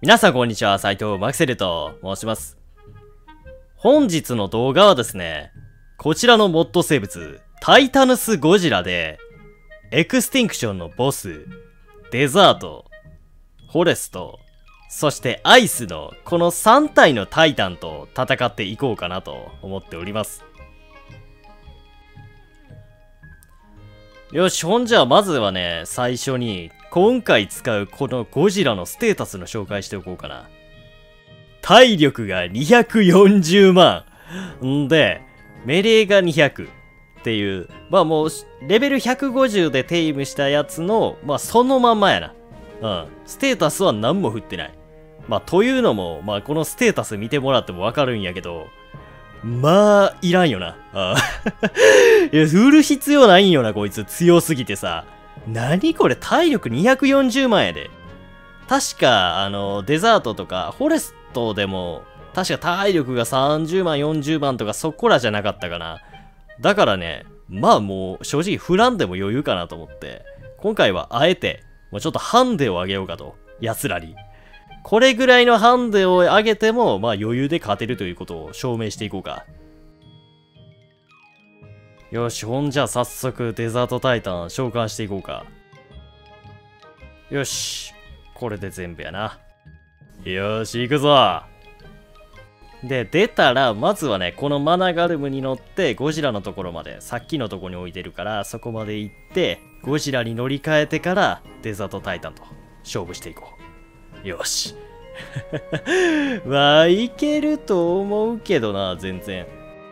皆さんこんにちは、斉藤マクセルと申します。本日の動画はですね、こちらのモッド生物、タイタヌスゴジラで、エクスティンクションのボス、デザート、フォレスト、そしてアイスのこの3体のタイタンと戦っていこうかなと思っております。よし、ほんじゃあまずはね、最初に今回使うこのゴジラのステータスの紹介しておこうかな。体力が240万。んで、メレーが200っていう、まあもう、レベル150でテイムしたやつの、まあそのまんまやな。うん。ステータスは何も振ってない。まあというのも、まあこのステータス見てもらってもわかるんやけど、まあ、いらんよな。いや、振る必要ないんよな、こいつ。強すぎてさ。何これ、体力240万やで。確か、デザートとか、フォレストでも、確か体力が30万、40万とかそこらじゃなかったかな。だからね、まあもう、正直振らんでも余裕かなと思って、今回はあえて、もうちょっとハンデを上げようかと。奴らに。これぐらいのハンデを上げても、まあ余裕で勝てるということを証明していこうか。よし、ほんじゃ早速デザートタイタン召喚していこうか。よし、これで全部やな。よし、行くぞ。で、出たら、まずはね、このマナガルムに乗ってゴジラのところまで、さっきのところに置いてるから、そこまで行って、ゴジラに乗り換えてからデザートタイタンと勝負していこう。よし。まあ、いけると思うけどな、全然。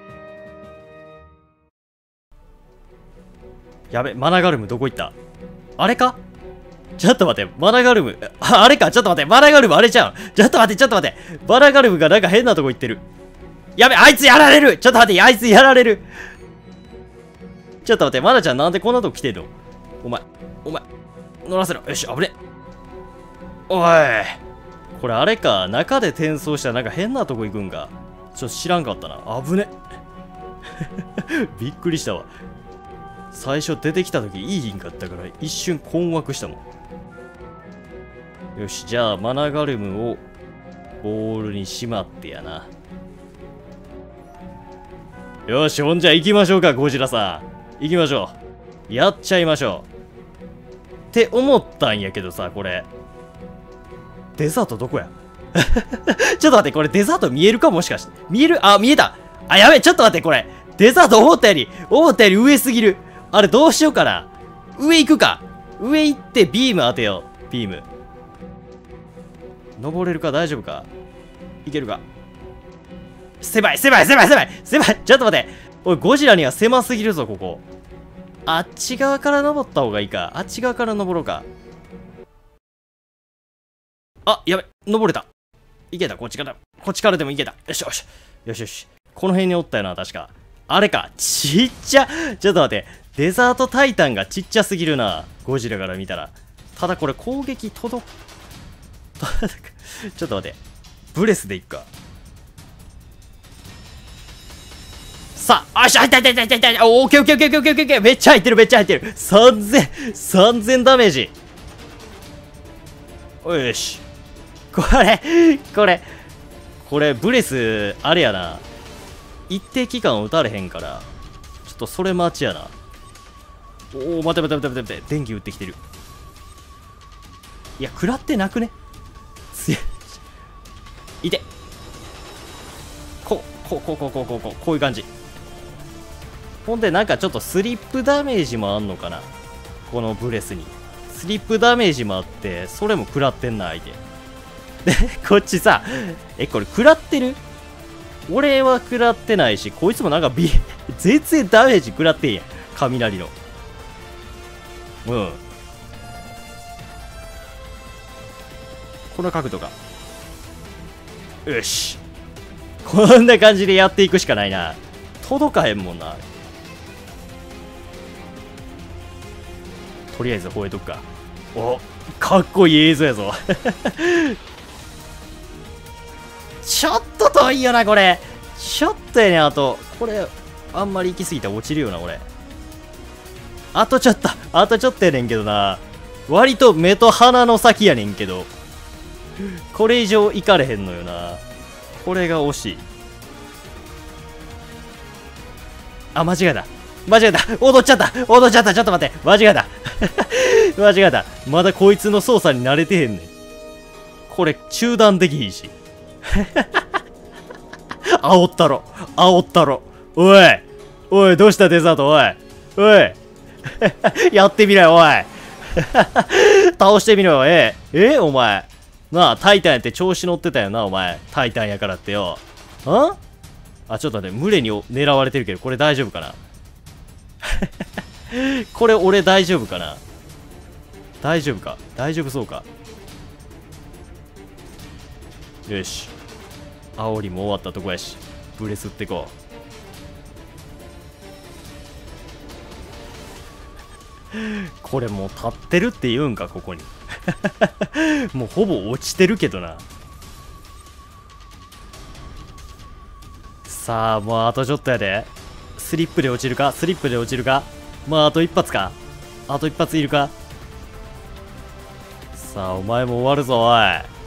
やべ、マナガルムどこ行った？あれか？ちょっと待って、マナガルム。あれか？ちょっと待って、マナガルムあれじゃん。ちょっと待って。マナガルムがなんか変なとこ行ってる。やべ、あいつやられる！ちょっと待って、あいつやられる！ちょっと待って、マナちゃんなんでこんなとこ来てんの？お前、乗らせろ。よし、危ね。おい。これあれか、中で転送したらなんか変なとこ行くんか。ちょっと知らんかったな。危ね。びっくりしたわ。最初出てきた時いいヒンかったから一瞬困惑したもん。よし、じゃあマナガルムをボールにしまってやな。よし、ほんじゃ行きましょうか、ゴジラさん。行きましょう。やっちゃいましょう。って思ったんやけどさ、これ。デザートどこや？ちょっと待って、これデザート見えるかもしかして。見える？あ、見えた。あ、やべえ、ちょっと待って、これ。デザート思ったより上すぎる。あれどうしようかな。上行くか。上行ってビーム当てよう。ビーム。登れるか？大丈夫か？いけるか？狭い。ちょっと待って。おい、ゴジラには狭すぎるぞ、ここ。あっち側から登った方がいいか。あっち側から登ろうか。あ、やべ、登れた。いけた、こっちからでもいけた。よし。この辺におったよな、確か。あれか、ちっちゃ。ちょっと待って。デザートタイタンがちっちゃすぎるな。ゴジラから見たら。ただこれ攻撃届く。ちょっと待って。ブレスでいっか。さあ、よし、入った。オーケー。めっちゃ入ってる。3000ダメージ。よし。これ、ブレス、あれやな。一定期間打たれへんから、ちょっとそれ待ちやな。おお、待て。電気打ってきてる。いや、食らってなくね？いて。こういう感じ。ほんで、なんかちょっとスリップダメージもあんのかな？このブレスに。スリップダメージもあって、それも食らってんな、相手。で、こっちさ、これ食らってる？俺は食らってないし、こいつもなんか全然ダメージ食らってんやん。雷の。うん。この角度が。よし。こんな感じでやっていくしかないな。届かへんもんな。とりあえず吠えとくか。お、かっこいい映像やぞ。ちょっと遠いよな、これ。ちょっとやね、あと。これ、あんまり行き過ぎたら落ちるよな、俺。あとちょっとやねんけどな。割と目と鼻の先やねんけど。 これ以上いかれへんのよな。これが惜しい。あ、間違えた。間違えた。踊っちゃった。踊っちゃった。ちょっと待って。間違えた。間違えた。まだこいつの操作に慣れてへんねん。これ、中断できひんし。煽ったろ。煽ったろ。おい。おい、どうしたデザート、おい。おい。やってみろよ、おい。倒してみろよ、お前。なあ、タイタンやって調子乗ってたよな、お前。タイタンやからってよ。あ、ちょっとね、群れに狙われてるけど、これ大丈夫かな。これ俺大丈夫かな。大丈夫か。大丈夫そうか。よし。煽りも終わったとこやし、ブレスってこう。これもう立ってるって言うんか、ここに。もうほぼ落ちてるけどな。さあ、もうあとちょっとやで。スリップで落ちるか、スリップで落ちるか。まあ、あと一発か。あと一発いるか。さあ、お前も終わるぞ、おい。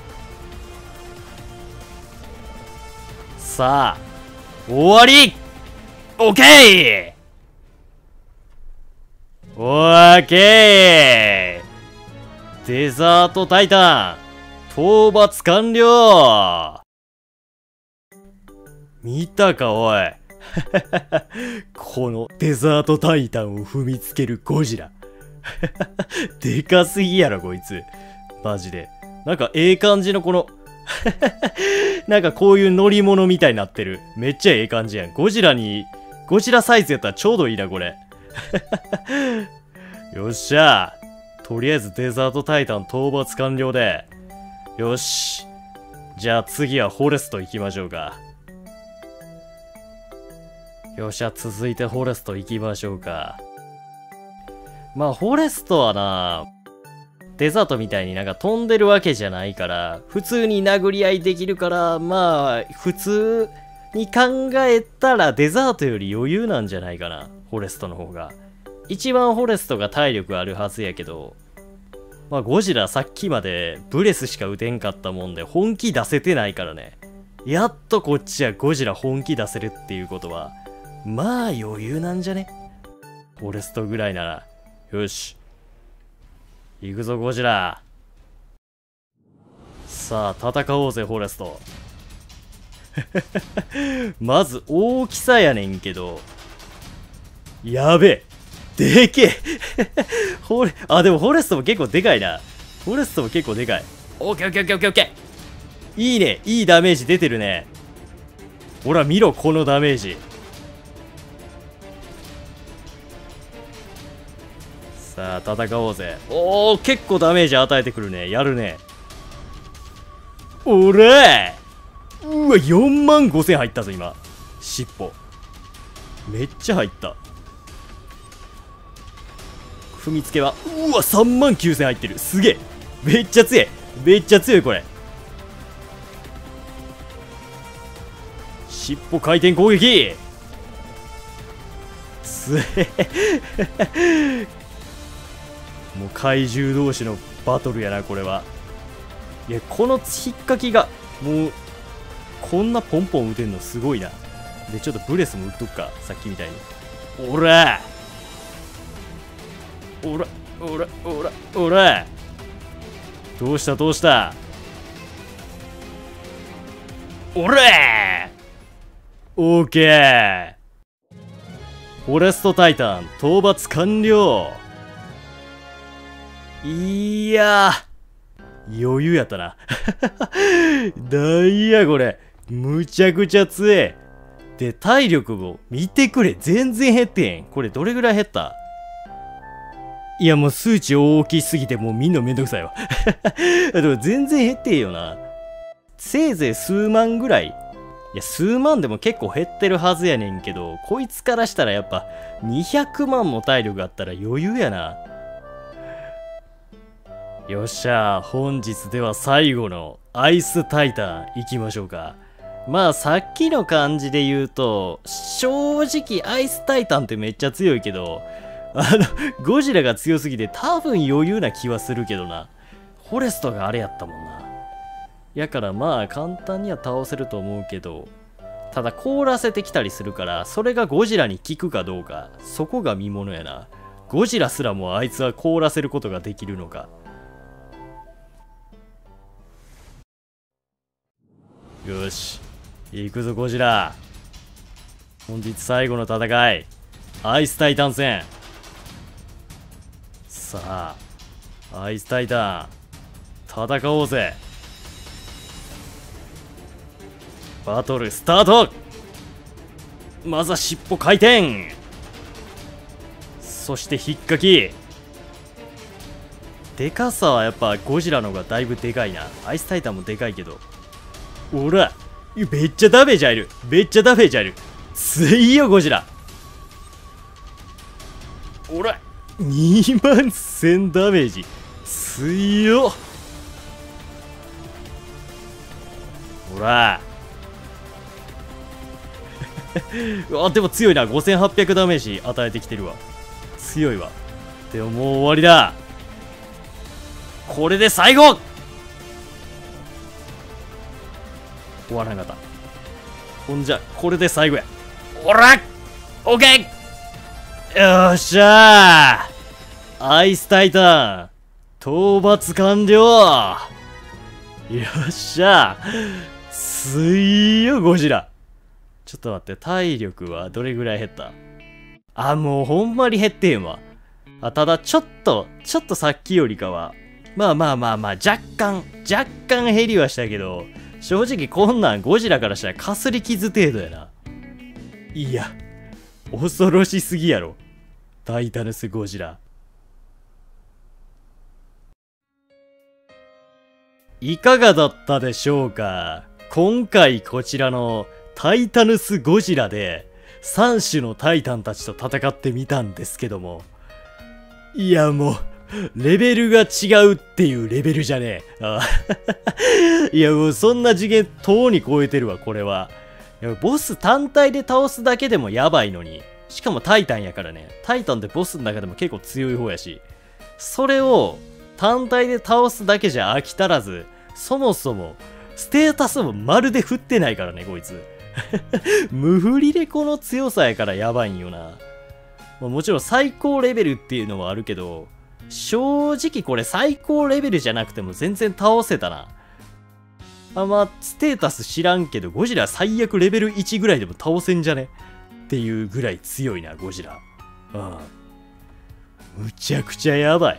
さあ、終わり！オッケー！オッケー！デザートタイタン、討伐完了！見たか、おい。このデザートタイタンを踏みつけるゴジラ。でかすぎやろ、こいつ。マジで。なんか、ええ感じのこの、なんかこういう乗り物みたいになってる。めっちゃええ感じやん。ゴジラサイズやったらちょうどいいな、これ。よっしゃ。とりあえずデザートタイタン討伐完了で。よし。じゃあ次はフォレスト行きましょうか。よっしゃ、続いてフォレスト行きましょうか。まあ、フォレストはな、デザートみたいになんか飛んでるわけじゃないから、普通に殴り合いできるから、まあ、普通に考えたらデザートより余裕なんじゃないかな。フォレストの方が。一番フォレストが体力あるはずやけど、まあ、ゴジラさっきまでブレスしか打てんかったもんで本気出せてないからね。やっとこっちはゴジラ本気出せるっていうことは、まあ余裕なんじゃね？フォレストぐらいなら。よし。行くぞゴジラ。さあ戦おうぜフォレスト。まず大きさやねんけど。やべえ。でけえ。でもフォレストも結構でかいな。フォレストも結構でかい。オッケーオッケーオッケーオッケーオッケー。いいね。いいダメージ出てるね。ほら見ろ、このダメージ。さあ戦おうぜ。おお、結構ダメージ与えてくるね。やるね。おらー、うわ、45000入ったぞ今。尻尾めっちゃ入った。踏みつけはうわ39000入ってる。すげえ、めっちゃ強い。めっちゃ強いこれ。尻尾回転攻撃つえ。もう怪獣同士のバトルやなこれは。いや、この引っかきがもうこんなポンポン打てんのすごいな。でちょっとブレスも打っとくか、さっきみたいに。おらおらおらおらおら、どうしたどうした、おらオーケー。フォレストタイタン討伐完了。いやー余裕やったな。なんやこれ、むちゃくちゃ強え。で体力も見てくれ、全然減ってへん。これどれぐらい減った？いやもう数値大きすぎてもう見んのめんどくさいわ。でも全然減ってへんよな。せいぜい数万ぐらい。いや数万でも結構減ってるはずやねんけど、こいつからしたらやっぱ200万も体力あったら余裕やな。よっしゃ、本日では最後のアイスタイタン行きましょうか。まあさっきの感じで言うと、正直アイスタイタンってめっちゃ強いけど、ゴジラが強すぎて多分余裕な気はするけどな。フォレストがあれやったもんな。 やからまあ簡単には倒せると思うけど、ただ凍らせてきたりするから、それがゴジラに効くかどうか、そこが見ものやな。ゴジラすらもあいつは凍らせることができるのか。よし、行くぞゴジラ。本日最後の戦い、アイスタイタン戦。さあ、アイスタイタン、戦おうぜ。バトルスタート。まずは尻尾回転、そして引っかき。でかさはやっぱゴジラの方がだいぶでかいな。アイスタイタンもでかいけど、おら、めっちゃダメージ入る。めっちゃダメージ入る。強いよゴジラ。おら、2万1000ダメージ強っ。ほらあ、でも強いな。5800ダメージ与えてきてるわ。強いわ。でももう終わりだ。これで最後。終わらなかった。ほんじゃこれで最後や。おら、オッケー。よっしゃー、アイスタイタン討伐完了。よっしゃー、強いゴジラ。ちょっと待って、体力はどれぐらい減った？あ、もうほんまに減ってへんわ。あ、ただちょっとさっきよりかは、まあ若干減りはしたけど、正直こんなんゴジラからしたらかすり傷程度やな。いや、恐ろしすぎやろ、タイタヌスゴジラ。いかがだったでしょうか。今回こちらのタイタヌスゴジラで3種のタイタンたちと戦ってみたんですけども、いやもうレベルが違うっていうレベルじゃねえ。あいやもうそんな次元とうに超えてるわこれは。いやボス単体で倒すだけでもやばいのに、しかもタイタンやからね。タイタンってボスの中でも結構強い方やし、それを単体で倒すだけじゃ飽き足らず、そもそもステータスもまるで振ってないからねこいつ無振りでこの強さやからやばいんよな。もちろん最高レベルっていうのはあるけど、正直これ最高レベルじゃなくても全然倒せたな。あ、まあステータス知らんけどゴジラ最悪レベル1ぐらいでも倒せんじゃねっていうぐらい強いなゴジラ。むちゃくちゃやばい。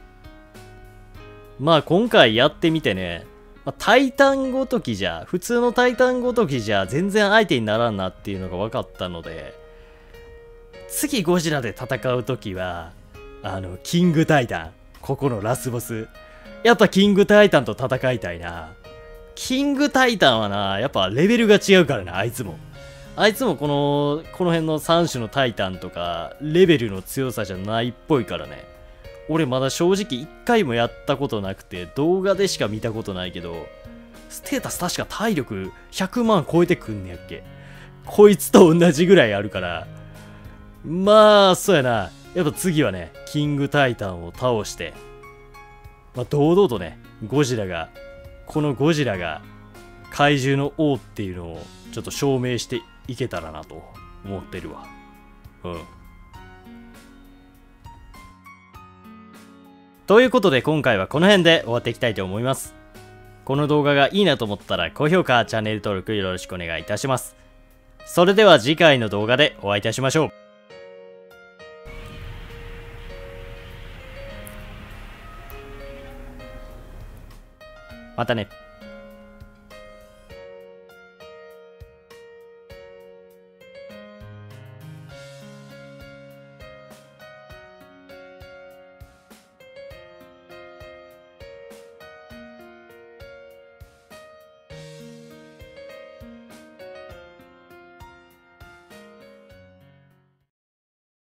まあ今回やってみてね、タイタンごときじゃ、普通のタイタンごときじゃ全然相手にならんなっていうのが分かったので、次ゴジラで戦うときは、キングタイタン、ここのラスボス。やっぱキングタイタンと戦いたいな。キングタイタンはな、やっぱレベルが違うからな、あいつも。あいつもこの辺の3種のタイタンとか、レベルの強さじゃないっぽいからね。俺まだ正直1回もやったことなくて、動画でしか見たことないけど、ステータス確か体力100万超えてくんねやっけ。こいつと同じぐらいあるから、まあ、そうやな。やっぱ次はね、キングタイタンを倒して、堂々とね、このゴジラが怪獣の王っていうのをちょっと証明していけたらなと思ってるわ。ということで今回はこの辺で終わっていきたいと思います。この動画がいいなと思ったら高評価、チャンネル登録よろしくお願いいたします。それでは次回の動画でお会いいたしましょう。またね。